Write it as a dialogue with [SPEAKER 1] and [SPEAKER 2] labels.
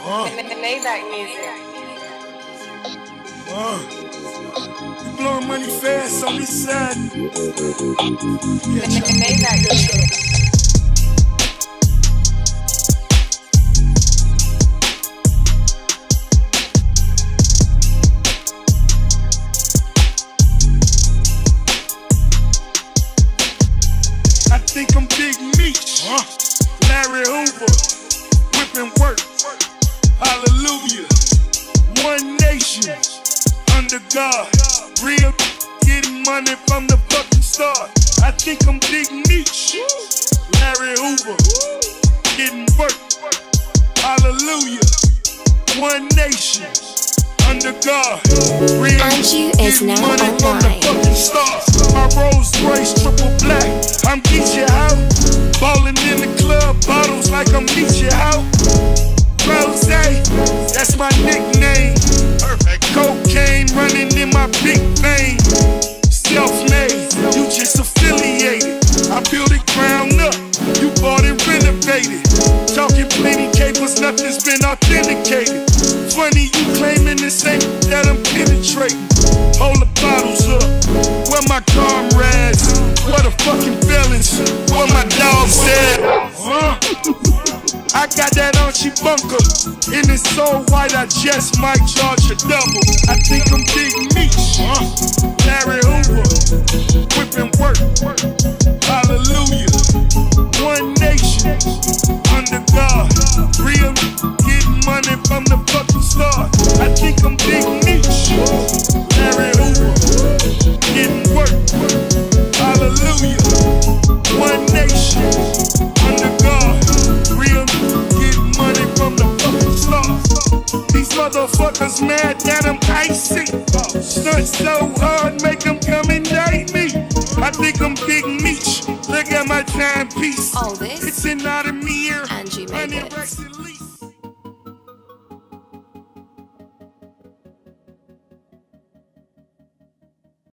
[SPEAKER 1] Maybach music.
[SPEAKER 2] You blowing money fast on this side.
[SPEAKER 1] Maybach music.
[SPEAKER 2] I think I'm Big Meech, Larry Hoover, whipping work, hallelujah. One nation, under God, real getting money from the fucking start. I think I'm Big Meech, Larry Hoover, getting work, hallelujah. One nation, under God, real
[SPEAKER 3] Andrew is
[SPEAKER 2] getting
[SPEAKER 3] now
[SPEAKER 2] money from the
[SPEAKER 3] online.
[SPEAKER 2] fucking start. My Rolls Royce triple black, I'm Geechee out, ballin' in the club, bottles like I'm Geechee out. Rose, that's my nickname. Cocaine running in my big vein. Self-made, you just affiliated. I built it ground up, you bought it renovated. Talking plenty capers, nothing's been authenticated. Funny you claiming this ain't that I'm penetrating. Hold the bottles up, where my comrades? Where the fucking felons? Where my dogs at? I got that Archie bunker, and it's so white I just might charge a double. I think I'm Big Meech, Larry Hoover, whipping work, hallelujah. One nation, under God, real getting money from the fucking start. I think I'm Big Meech, Larry Hoover, getting work, hallelujah. One nation, under God, real getting money from the fucking start. These motherfuckers mad that I'm icy. Stunt so hard, make them come and date me. I think I'm Big Meech. Look at my timepiece.
[SPEAKER 3] All this,
[SPEAKER 2] It's an out of me here.
[SPEAKER 3] Andrew made it.
[SPEAKER 2] Unirexed